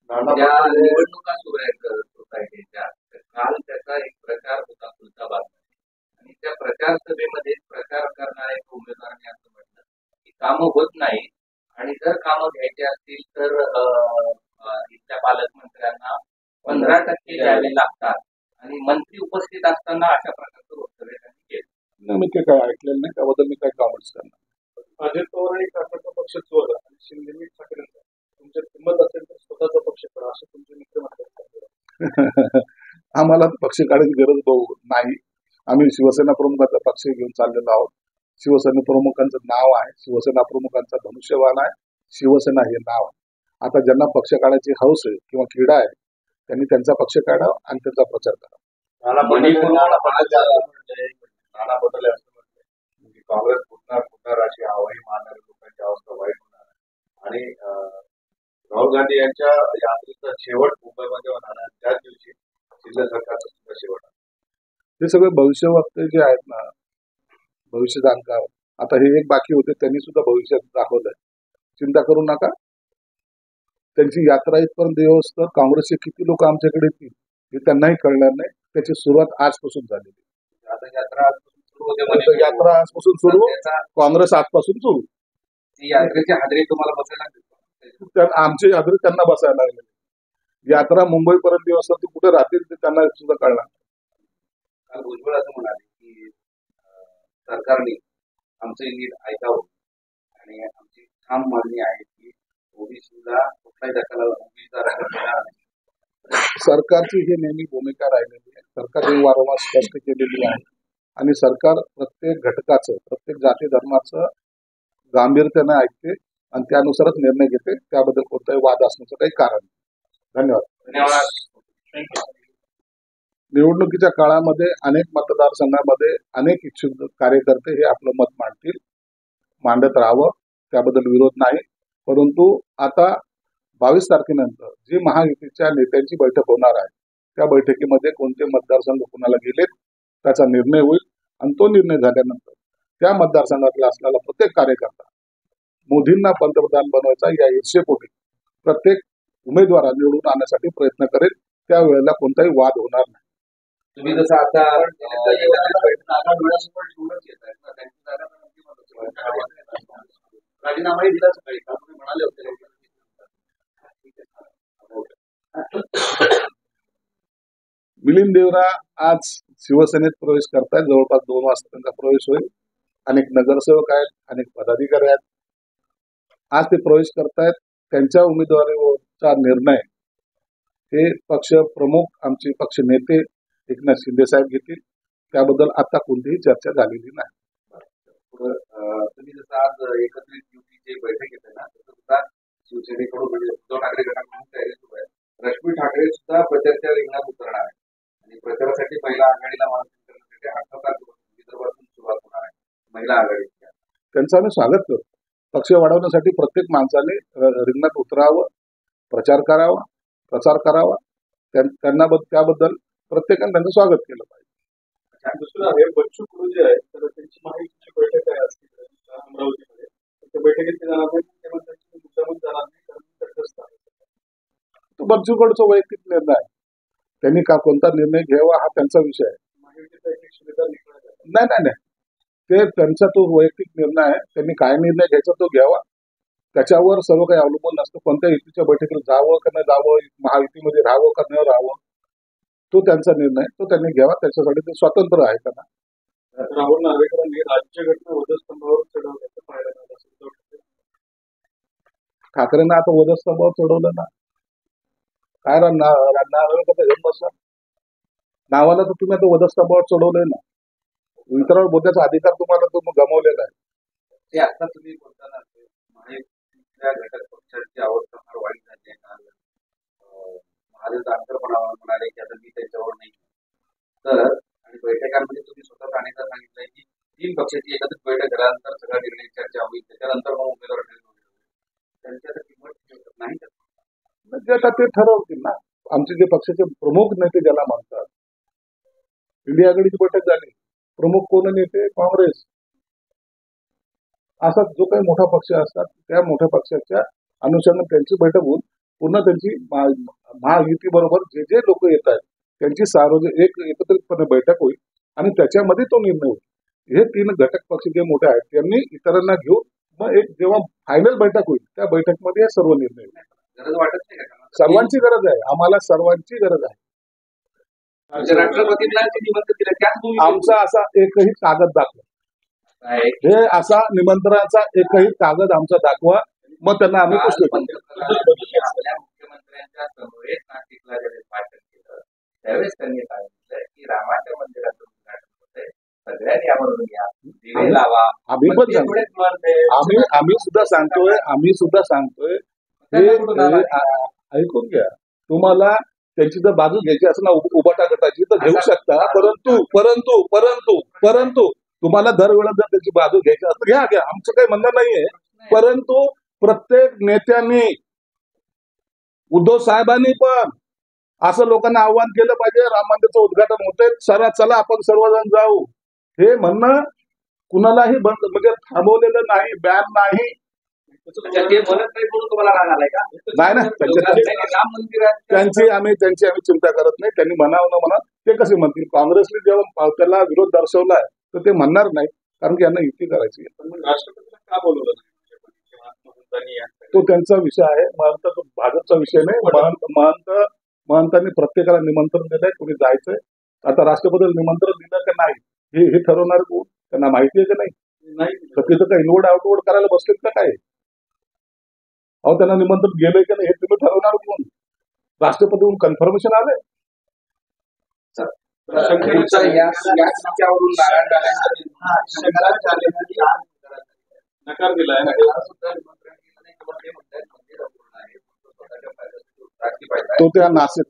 ज्या निवडणुका सुरू आहेत सोसायटीच्या, काल त्याचा एक प्रचार होता खुलताबाद आणि त्या प्रचार सभेमध्ये प्रचार करणाऱ्या एका उमेदवाराने असं म्हटलं की कामं होत नाही आणि जर कामं घ्यायची असतील तर इथल्या पालकमंत्र्यांना 15% द्यावे लागतात आणि मंत्री उपस्थित असताना अशा प्रकारचं वक्तव्य त्यांनी केलं. नाही, मी ते काय ऐकलेलं नाही, त्याबद्दल मी काय कॉमेंट्स करणार. अजित पवार आणि काकाचा पक्ष चोरला आणि शिंदे ठाकरेंचा तुमच्या किंमत असेल तर स्वतःचा पक्ष करा असं तुमचे मित्र म्हणतात. आम्हाला पक्ष काढायची गरज नाही. आम्ही शिवसेना प्रमुखाचा पक्ष घेऊन चाललेलो आहोत. शिवसेना प्रमुखांचं नाव आहे, शिवसेना प्रमुखांचा धनुष्यबाण आहे, शिवसेना हे नाव आहे. आता ज्यांना पक्ष काढायची हौस आहे किंवा क्रीडा आहे त्यांनी त्यांचा पक्ष काढावा आणि त्याचा प्रचार करावा. नाना बदलले असं म्हटलंय म्हणजे काँग्रेस फुटणार अशी आवाही मानणाऱ्या लोकांची अवस्था वाईट होणार आणि राहुल गांधी यांच्या यात्रेचा शेवट मुंबईमध्ये होणार आणि त्याच दिवशी शिंदे सरकारचा सुद्धा शेवट. हे सगळे भविष्यवक्ते जे आहेत ना, भविष्य जाणकार, आता हे एक बाकी होते त्यांनी सुद्धा भविष्य दाखवलंय. चिंता करू नका, त्यांची यात्रा इथपर्यंत येऊस काँग्रेसचे किती लोक आमच्याकडे येतील हे त्यांनाही कळणार नाही. त्याची सुरुवात आजपासून झालेली. आता यात्रा आजपासून सुरू, काँग्रेस आजपासून सुरू. यात्रेची हाजरी तुम्हाला बसायला आमची हाजरी त्यांना बसायला लागली. यात्रा मुंबईपर्यंत दिवस ती कुठे राहतील ते त्यांना सुद्धा कळणार. काल भुजबळ असं म्हणाले की सरकारने आमचं नीट ऐकावं आणि आमची ठाम मागणी आहे की ओबीसीला कुठल्याही दखला ओबीसीचा राखा देणार नाही. सरकारची ही नेहमी भूमिका राहिलेली आहे. सरकारने वारंवार स्पष्ट केलेली आहे आणि सरकार प्रत्येक घटकाचं, प्रत्येक जाती धर्माचं गांभीर्याने ऐकते आणि त्यानुसारच निर्णय घेते. त्याबद्दल कोणताही वाद असण्याचं काही कारण नाही. धन्यवाद. निवडणुकीच्या काळामध्ये अनेक मतदारसंघामध्ये अनेक इच्छुक कार्यकर्ते हे आपलं मत मांडत राहावं, त्याबद्दल विरोध नाही. परंतु आता 22 तारखेनंतर जी महायुतीच्या नेत्यांची बैठक होणार आहे त्या बैठकीमध्ये कोणते मतदारसंघ कुणाला गेलेत त्याचा निर्णय होईल आणि तो निर्णय झाल्यानंतर त्या मतदारसंघातला असलेला प्रत्येक कार्यकर्ता मोदींना पंतप्रधान बनवायचा या ईर्षेपोटी प्रत्येक उमेदवार निवडून आणण्यासाठी प्रयत्न करेल. त्यावेळेला कोणताही वाद होणार नाही. तुम्ही जसं आता राजीनामाही दिला सकाळी तुम्ही म्हणाले होते. मिलिंद देवरा आज शिवसेनेत प्रवेश करतायत. जवळपास 2 वाजता त्यांचा प्रवेश होईल. अनेक नगरसेवक आहेत, अनेक पदाधिकारी आहेत. आज ते प्रवेश करतायत. त्यांच्या उमेदवारीचा निर्णय हे पक्ष प्रमुख, आमचे पक्ष नेते एकनाथ शिंदे साहेब घेतील. त्याबद्दल आता कोणतीही चर्चा झालेली नाही. तुम्ही जसं आज एकत्रित युतीची बैठक घेताय ना, तसं सुद्धा शिवसेनेकडून म्हणजे उद्धव ठाकरे गटाकडून तयारी सुरू आहे. रश्मी ठाकरे सुद्धा प्रचाराच्या रिंगणात उतरणार आहे आणि प्रचारासाठी महिला आघाडीला मार्गदर्शन करण्यासाठी 18 तारखेपासून विदर्भातून सुरुवात होणार आहे महिला आघाडीच्या. त्यांचं आम्ही स्वागत करतो. पक्ष वाढवण्यासाठी प्रत्येक माणसाने रिंगणात उतरावं, प्रचार करावा. त्यांना त्याबद्दल प्रत्येकाने त्यांचं स्वागत केलं पाहिजे. दुसरं आहे बच्चू कडू जे आहे तर त्यांची महायुतीची बैठक आहे असते अमरावतीमध्ये. त्या बैठकीत ते जाणार नाही, मुख्यमंत्र्यांची मुद्दामून जाणार नाही कारण तटस्थ आहे. तो बच्चू कडूचा वैयक्तिक निर्णय आहे. त्यांनी कोणता निर्णय घ्यावा हा त्यांचा विषय आहे. महायुतीचा एक सुविधा निघणार नाही, ते त्यांचा तो वैयक्तिक निर्णय आहे. त्यांनी काय निर्णय घ्यायचा तो घ्यावा. त्याच्यावर सर्व काही अवलंबून नसतं. कोणत्या युतीच्या बैठकीला जावं का नाही जावं, महायुतीमध्ये राहावं का न राहावं, तो त्यांचा निर्णय, तो त्यांनी घ्यावा. त्याच्यासाठी ते स्वतंत्र आहे त्यांना. राहुल नार्वेकरांनी राज्यघटना वधस्तंभावर चढवल्याचं पाहायला मिळालं. ठाकरेंना आता वधस्तंभावर चढवलं ना, काय नार्वेकर घेऊन बसला. नावाला तर तुम्ही आता वधस्तंभावर चढवलंय ना. इतरांवर बोलण्याचा अधिकार तुम्हाला तुम्ही गमावलेला आहे. ते आता तुम्ही बोलताना महायुतीच्या घटक पक्षांची अवस्था फार वाईट झाली आहे. महादेव जानकर म्हणाले की आता मी त्यांच्यावर नाही. तर आणि बैठकांमध्ये तुम्ही स्वतः अनेकदा सांगितलंय की 3 पक्षाची एकत्रित बैठक झाल्यानंतर सगळा निर्णय चर्चा होईल, त्याच्यानंतर मग उमेदवार त्यांची आता किंमत नाही. म्हणजे आता ते ठरवतील ना. आमचे जे पक्षाचे प्रमुख नेते ज्याला म्हणतात, इंडिया आघाडीची बैठक झाली, प्रमुख कोण नेते? काँग्रेस. असा जो काही मोठा पक्ष असतात त्या मोठ्या पक्षाच्या अनुषंगाने त्यांची बैठक होऊन पूर्ण त्यांची महायुती बरोबर जे जे लोक येत आहेत त्यांची सार्वजनिक एकत्रितपणे बैठक होईल आणि त्याच्यामध्ये तो निर्णय होईल. हे 3 घटक पक्ष जे मोठे आहेत त्यांनी इतरांना घेऊन मग एक जेव्हा फायनल बैठक होईल त्या बैठकमध्ये हे सर्व निर्णय होईल. गरज वाटत नाही का? सर्वांची गरज आहे, आम्हाला सर्वांची गरज आहे. म्हणजे राष्ट्रपतींना जे निमंत्रण दिलं त्याच भूमिकेत आमचा असा एकही कागद दाखवा, आहे. हे असा निमंत्रणाचा एकही कागद आमचा दाखवा, मग त्यांना आम्ही काल पुष्टी करू. पंतप्रधानांनी आपल्या मुख्यमंत्र्यांच्या समवेत नाशिकला ज्यावेळेस भाषण केलं त्यावेळेस त्यांनी सांगितलं की रामाच्या मंदिराचं उद्घाटन होतंय, सगळ्यांनी यावरून या, दिवे लावा. आम्ही पण पण ते सांगतो, थोडेच म्हणते. आम्ही सुद्धा सांगतोय ऐकून घ्या. तुम्हाला त्यांची जर बाजू घ्यायची असेल ना उबाटा गटाची तर घेऊ शकता, परंतु परंतु परंतु परंतु तुम्हाला दरवेळेला जर त्याची बाजू घ्यायची असेल घ्या, आमचं काही म्हणणं नाहीये. परंतु प्रत्येक नेत्यांनी, उद्धव साहेबांनी पण असं लोकांना आव्हान केलं पाहिजे, राम मंदिराचं उद्घाटन होतंय, चला आपण सर्वजण जाऊ. हे म्हणणं कुणालाही बंद म्हणजे थांबवलेलं नाही, बॅन नाही. अच्छा, ते म्हणत नाही म्हणून तुम्हाला राग आलाय का? नाही ना, राम मंदिरात त्यांची आम्ही चिंता करत नाही. त्यांनी म्हणावं न म्हणा ते कसे म्हणतील. काँग्रेसने जेव्हा त्याला विरोध दर्शवलाय तर ते म्हणणार नाही, कारण की यांना युती करायची आहे. पण मग राष्ट्रपतीला का बोलवलं नाही? तो त्यांचा विषय आहे. महंत तो भाजपचा विषय नाही. महंतांनी प्रत्येकाला निमंत्रण दिलंय, कोणी जायचंय. आता राष्ट्रपतीला निमंत्रण दिलं का नाही हे ठरवणार कोण? त्यांना माहिती आहे का नाही? तर तिथं काय इनवर्ड आउटवर्ड करायला बसलेत का काय? अहो, त्यांना निमंत्रण गेलंय का नाही हे तुम्ही ठरवणार कोण? राष्ट्रपतीहून कन्फर्मेशन आलंय. याच्यावरून नारायण नकार दिलाय. तो त्या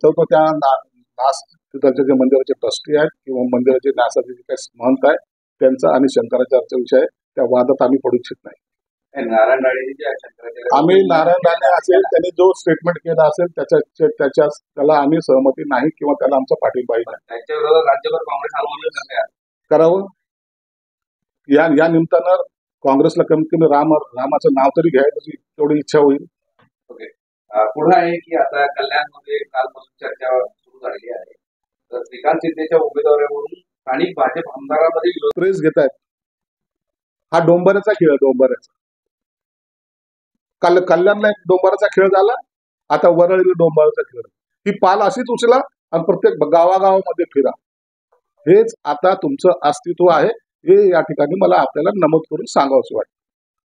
तिथलचे जे मंदिराचे ट्रस्टी आहेत किंवा मंदिराचे न्यासाचे जे काही महंत आहे त्यांचा आणि शंकराचार्यचा विषय आहे. त्या वादात आम्ही पडू इच्छित नाही. नारायण आम्ही नारायण राणे असेल त्यांनी जो स्टेटमेंट केला असेल त्याला आम्ही सहमती नाही किंवा त्याला आमचा पाठिंबा नाही. त्याच्या विरोधात राज्यभर काँग्रेस आंदोलन करावं. या निमित्तानं काँग्रेसला कमीत कमी रामाचं नाव तरी घ्यायची तेवढी इच्छा होईल. ओके. पुढे आहे की आता कल्याणमध्ये कालपासून चर्चा सुरू झालेली आहे. तर श्रीकांत शिंदेच्या उमेदवारावरून स्थानिक भाजप आमदारांमध्ये विरोध प्रेस घेत आहेत. हा डोंबऱ्याचा खेळ आहे. डोंबऱ्याचा कल्याणला एक डोंबराचा खेळ झाला, आता वरळी डोंबराचा खेळ. ही पाल अशीच उचला आणि प्रत्येक गावागावामध्ये फिरा. हेच आता तुमचं अस्तित्व आहे हे या ठिकाणी मला आपल्याला नमूद करून सांगावंसं वाटतं.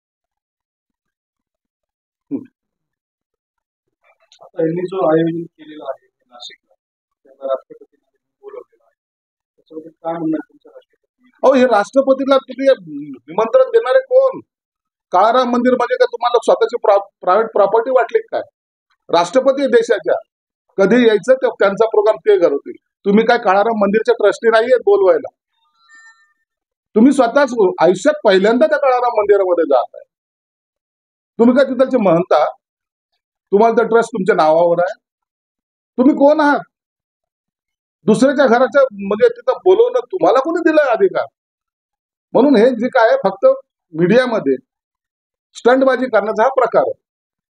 आता यांनी जो आयोजन केलेलं आहे नाशिकला, त्याला राष्ट्रपतींनी बोलवलेलं आहे, त्याच्याबद्दल काय म्हणणार तुमच्या राष्ट्रपती? अहो, हे राष्ट्रपतीला तुम्ही निमंत्रण देणारे कोण? काळाराम मंदिर म्हणजे का तुम्हाला स्वतःची प्रायव्हेट प्रॉपर्टी वाटली काय? राष्ट्रपती देशाच्या कधी यायचं त्यांचा प्रोग्राम ते करतील. तुम्ही काय काळाराम मंदिरचे ट्रस्टी नाहीये बोलवायला. तुम्ही स्वतःच आयुष्यात पहिल्यांदा त्या काळाराम मंदिरामध्ये जात आहे. तुम्ही काय तिथलचे महंता? तुम्हाला तर ट्रस्ट तुमच्या नावावर आहे. तुम्ही कोण आहात? दुसऱ्याच्या घराच्या म्हणजे तिथं बोलवणं तुम्हाला कोणी दिलाय अधिकार? म्हणून हे जे काय फक्त मीडियामध्ये स्टंटबाजी करण्याचा हा प्रकार आहे.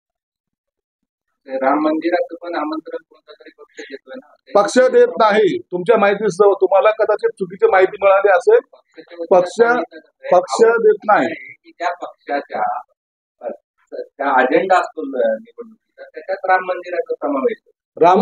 राम मंदिराचं पण आमंत्रण कोणता तरी पक्ष देतोय ना? पक्ष देत नाही. तुमच्या माहितीसह तुम्हाला कदाचित चुकीची माहिती मिळाली असेल. पक्ष देत नाही. की त्या पक्षाच्या त्या अजेंडा असतो निवडणुकीचा त्याच्यात राम मंदिराचा समावेश. राम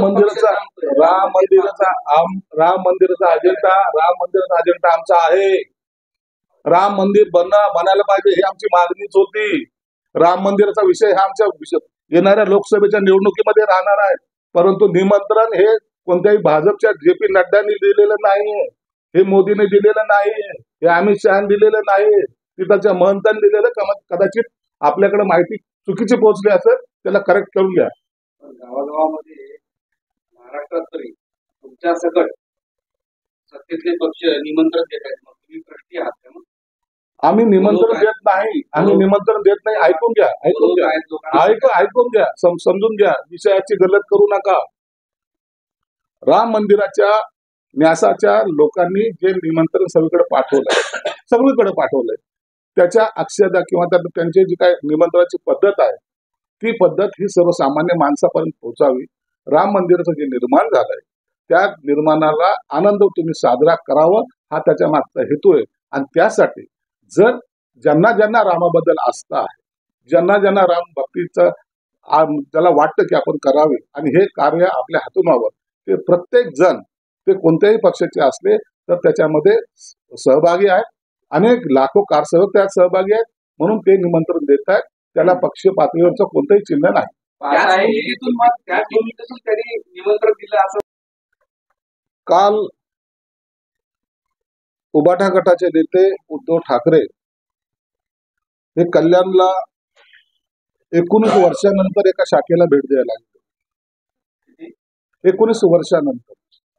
मंदिराचा अजेंडा आमचा आहे. राम मंदिर बनायला पाहिजे ही आमची मागणीच होती. राम मंदिराचा विषय हा आमच्या येणाऱ्या लोकसभेच्या निवडणुकीमध्ये राहणार आहे. परंतु निमंत्रण हे कोणत्याही भाजपच्या JP नड्डांनी दिलेलं नाही, हे मोदीने दिलेलं नाही, हे अमित शहाने दिलेलं नाही, तिथलच्या महंतांनी दिलेलं. कदाचित आपल्याकडे माहिती चुकीची पोहोचली असेल, त्याला करेक्ट करून घ्या. गावागावामध्ये महाराष्ट्रात तरी तुमच्या सकट सत्तेतले पक्ष निमंत्रण देत आहेत. मग तुम्ही ट्रस्टी आहात का? आम्ही निमंत्रण देत नाही. ऐकून घ्या. समजून घ्या. विषयाची गलत करू नका. राम मंदिराच्या न्यासाच्या लोकांनी जे निमंत्रण सगळीकडे पाठवलंय त्याच्या अक्षदा किंवा त्यांची जी काय निमंत्रणाची पद्धत आहे ती पद्धत ही सर्वसामान्य माणसापर्यंत पोहोचावी. राम मंदिराचं जे निर्माण झालंय त्या निर्माणाला आनंद तुम्ही साजरा करावा हा त्याच्या मागचा हेतू आहे. आणि त्यासाठी जर ज्यांना ज्यांना रामाबद्दल आस्था आहे, ज्यांना ज्यांना राम भक्तीचं त्याला वाटतं की आपण करावे आणि हे कार्य आपल्या हातून व्हावं, ते प्रत्येक जण ते कोणत्याही पक्षाचे असले तर त्याच्यामध्ये सहभागी आहेत. अनेक लाखो कारसेवक त्यात सहभागी आहेत म्हणून ते निमंत्रण देत आहेत. त्याला पक्ष पातळीवरचं कोणतंही चिन्ह नाही. त्याच निमित्तातून त्यांनी निमंत्रण दिलं असं काल उबाठा गटाचे नेते उद्धव ठाकरे हे कल्याणला 19 वर्षानंतर एका शाखेला भेट द्यायला लागले. 19 वर्षानंतर.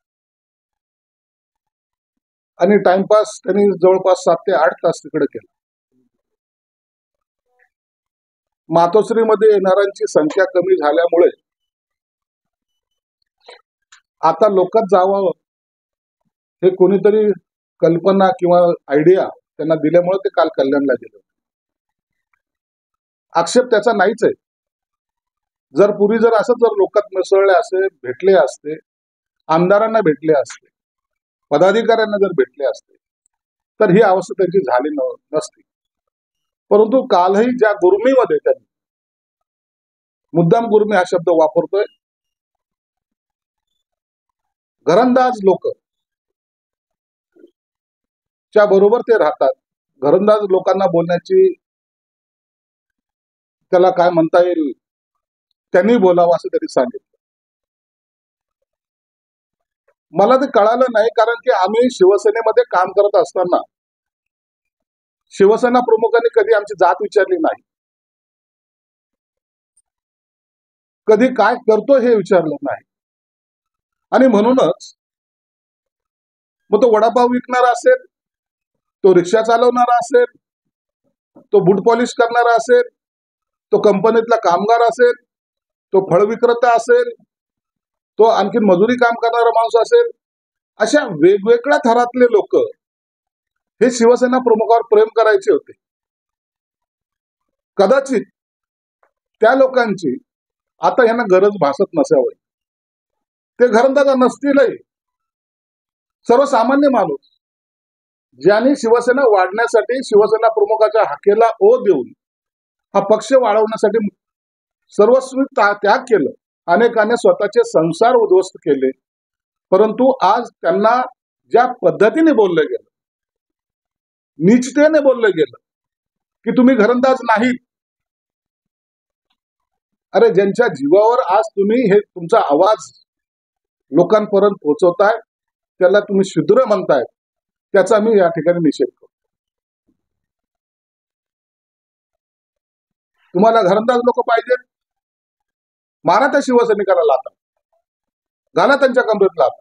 आणि टाइमपास त्यांनी जवळपास 7 ते 8 तास तिकडे केला. मातोश्रीमध्ये येणाऱ्यांची संख्या कमी झाल्यामुळे आता लोकात जावं हे कोणीतरी कल्पना किंवा आयडिया त्यांना दिल्यामुळे ते काल कल्याणला गेले. आक्षेप त्याचा नाहीच आहे. जर पूर्वी जर असं जर लोकात मिसळले असते, भेटले असते, आमदारांना भेटले असते, पदाधिकाऱ्यांना जर भेटले असते तर ही अवस्था त्यांची झाली नसती. परंतु कालही ज्या गुरमीमध्ये त्यांनी मुद्दाम गुरमी हा शब्द वापरतोय, घरंदाज लोक च्या बरोबर ते राहतात. घरंदाज लोकांना बोलण्याची त्याला काय म्हणता येईल त्यांनी बोलावं असं त्यांनी सांगितलं. मला ते कळालं नाही कारण की आम्ही शिवसेनेमध्ये काम करत असताना शिवसेना प्रमुखांनी कधी आमची जात विचारली नाही, कधी काय करतो हे विचारलं नाही. आणि म्हणूनच मग तो वडापाव विकणारा असेल, तो रिक्षा चालवणारा असेल, तो बूट पॉलिश करणारा असेल, तो कंपनीतला कामगार असेल, तो फळ विक्रेता असेल, तो आणखी मजुरी काम करणारा माणूस असेल, अशा वेगवेगळ्या थरातले लोक हे शिवसेना प्रमुखावर प्रेम करायचे होते. कदाचित त्या लोकांची आता यांना गरज भासत नसावी. ते घरंदाज नसतीलही. सर्वसामान्य माणूस ज्यांनी शिवसेना वाढण्यासाठी शिवसेना प्रमुखाच्या हाकेला ओ देऊन हा पक्ष वाढवण्यासाठी सर्वस्वी त्याग केलं. अनेकांनी स्वतःचे संसार उद्ध्वस्त केले. परंतु आज त्यांना ज्या पद्धतीने बोललं गेलं, नीचतेने बोललं गेलं की तुम्ही घरंदाज नाहीत. अरे ज्यांच्या जीवावर आज तुम्ही हे तुमचा आवाज लोकांपर्यंत पोहोचवताय त्याला तुम्ही शूद्र म्हणताय, त्याचा मी या ठिकाणी निषेध करतो. तुम्हाला घरंदाज लोक पाहिजेत, मारा त्या शिवसैनिकाला लाथा, घाला त्यांच्या कमरेत लाथा.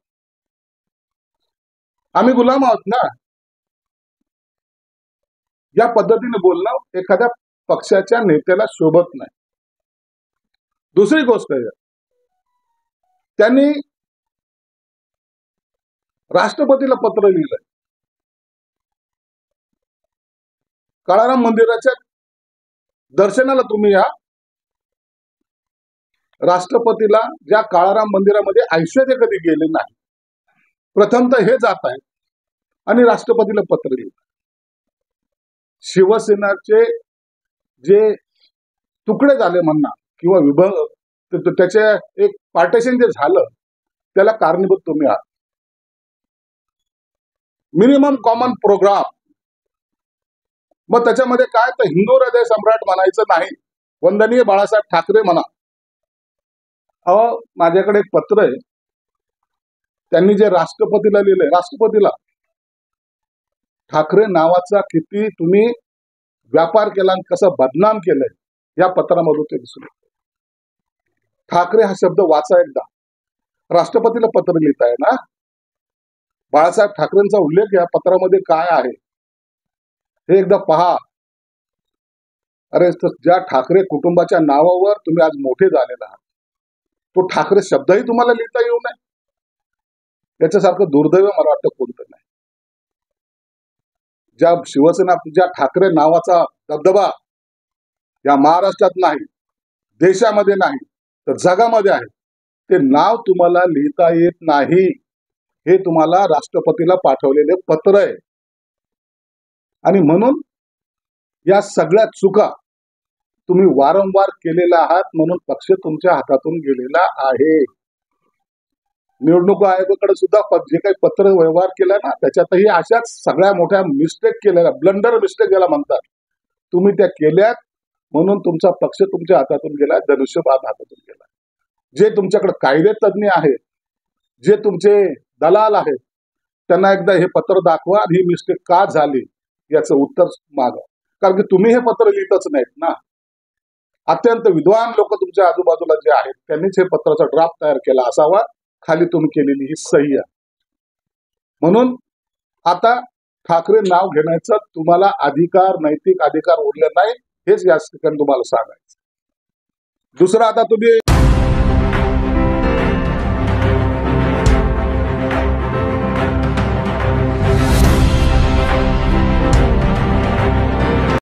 आम्ही गुलाम आहोत ना. या पद्धतीने बोलणं एखाद्या पक्षाच्या नेत्याला शोभत नाही. दुसरी गोष्ट आहे, त्यांनी राष्ट्रपतीला पत्र लिहिलंय. काळाराम मंदिराच्या दर्शनाला तुम्ही या. राष्ट्रपतीला ज्या काळाराम मंदिरामध्ये ऐश्वर्य कधी गेले नाही, प्रथमतः हे जात आहेत आणि राष्ट्रपतीला पत्र लिहिलं. शिवसेनाचे जे तुकडे झाले म्हणा किंवा विभाग त्याचे एक पार्टेशन जे झालं त्याला कारणीभूत तुम्ही आहात. Minimum common programme. मग त्याच्यामध्ये काय तर हिंदू हृदय सम्राट म्हणायचं नाही, वंदनीय बाळासाहेब ठाकरे म्हणा. माझ्याकडे एक पत्र आहे, त्यांनी जे राष्ट्रपतीला लिहिलंय, राष्ट्रपतीला ठाकरे नावाचा किती तुम्ही व्यापार केला आणि कसं बदनाम केलंय या पत्रामधून ते दिसून येतं. ठाकरे हा शब्द वाचा एकदा. राष्ट्रपतीला पत्र लिहिताय ना, बाळासाहेब ठाकरेंचा उल्लेख या पत्रामध्ये काय आहे हे एकदा पहा. अरे ज्या ठाकरे कुटुंबाच्या नावावर तुम्ही आज मोठे झालेला आहात, तो ठाकरे शब्दही तुम्हाला लिहिता येऊ नये, याच्यासारखं दुर्दैव मला वाटतं कोणतं नाही. ज्या शिवसेना ज्या ठाकरे नावाचा दबदबा या महाराष्ट्रात नाही, देशामध्ये नाही तर जगामध्ये आहे. ते नाव तुम्हाला लिहिता येत नाही. हे तुम्हाला राष्ट्रपतीला पाठवलेले पत्र आहे. आणि म्हणून या सगळ्या चुका तुम्ही वारंवार केलेल्या आहात, म्हणून पक्ष तुमच्या हातातून गेलेला आहे. निवडणूक आयोगाकडे सुद्धा जे काही पत्र व्यवहार केला ना, त्याच्यातही अशाच सगळ्या मोठ्या मिस्टेक केलेल्या, ब्लंडर मिस्टेक ज्याला म्हणतात, तुम्ही त्या केल्यात. म्हणून तुमचा पक्ष तुमच्या हातातून गेला, धनुष्यबाण हातातून गेला. जे तुमच्याकडे कायदे तज्ञ आहेत, जे तुमचे दलाल आहेत, त्यांना एकदा हे पत्र दाखवा आणि ही मिस्टेक का झाली याचं उत्तर मागा. कारण की तुम्ही हे पत्र लिहितच नाहीत ना. अत्यंत विद्वान लोक तुमच्या आजूबाजूला जे आहेत त्यांनीच हे पत्राचा ड्राफ्ट तयार केला असावा. खाली तुम्ही केलेली ही सही आहे. म्हणून आता ठाकरे नाव घेण्याचा तुम्हाला अधिकार, नैतिक अधिकार उरले नाही. हेच या ठिकाणी तुम्हाला सांगायचं. दुसरं, आता तुम्ही